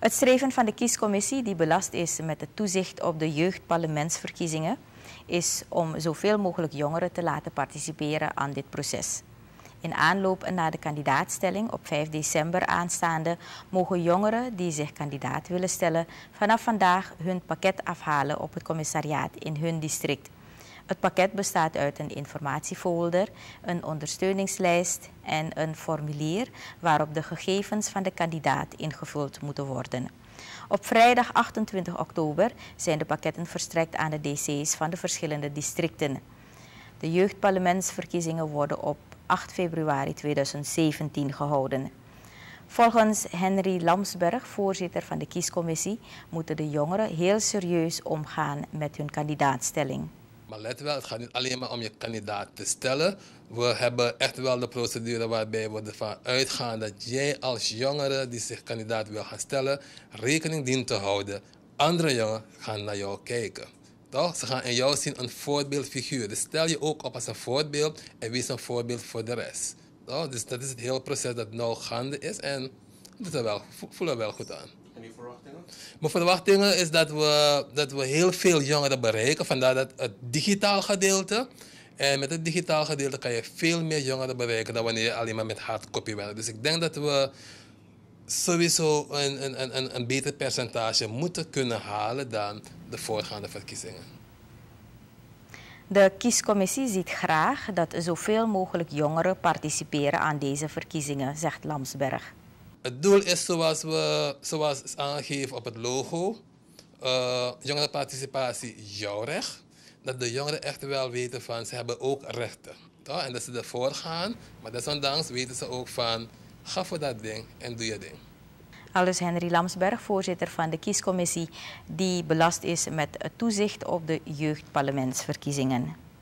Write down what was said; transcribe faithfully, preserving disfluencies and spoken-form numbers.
Het streven van de kiescommissie, die belast is met het toezicht op de jeugdparlementsverkiezingen, is om zoveel mogelijk jongeren te laten participeren aan dit proces. In aanloop naar de kandidaatstelling op vijf december aanstaande mogen jongeren die zich kandidaat willen stellen vanaf vandaag hun pakket afhalen op het commissariaat in hun district. Het pakket bestaat uit een informatiefolder, een ondersteuningslijst en een formulier waarop de gegevens van de kandidaat ingevuld moeten worden. Op vrijdag achtentwintig oktober zijn de pakketten verstrekt aan de D C's van de verschillende districten. De jeugdparlementsverkiezingen worden op acht februari tweeduizend zeventien gehouden. Volgens Henry Lamsberg, voorzitter van de kiescommissie, moeten de jongeren heel serieus omgaan met hun kandidaatstelling. Maar let wel, het gaat niet alleen maar om je kandidaat te stellen. We hebben echt wel de procedure waarbij we ervan uitgaan dat jij als jongere die zich kandidaat wil gaan stellen, rekening dient te houden. Andere jongeren gaan naar jou kijken. Toch? Ze gaan in jou zien een voorbeeldfiguur. Dus stel je ook op als een voorbeeld en wees een voorbeeld voor de rest. Toch? Dus dat is het hele proces dat nu gaande is en dat wel, voelen we wel goed aan. En die verwachtingen? Mijn verwachtingen is dat we, dat we heel veel jongeren bereiken. Vandaar dat het digitaal gedeelte. En met het digitaal gedeelte kan je veel meer jongeren bereiken dan wanneer je alleen maar met hardcopy werkt. Dus ik denk dat we sowieso een, een, een, een beter percentage moeten kunnen halen dan de voorgaande verkiezingen. De kiescommissie ziet graag dat zoveel mogelijk jongeren participeren aan deze verkiezingen, zegt Lamsberg. Het doel is zoals, we, zoals is aangegeven op het logo, uh, jongerenparticipatie, jouw recht. Dat de jongeren echt wel weten van ze hebben ook rechten. Toch? En dat ze ervoor gaan, maar desondanks weten ze ook van ga voor dat ding en doe je ding. Aldus Henry Lamsberg, voorzitter van de kiescommissie die belast is met het toezicht op de jeugdparlementsverkiezingen.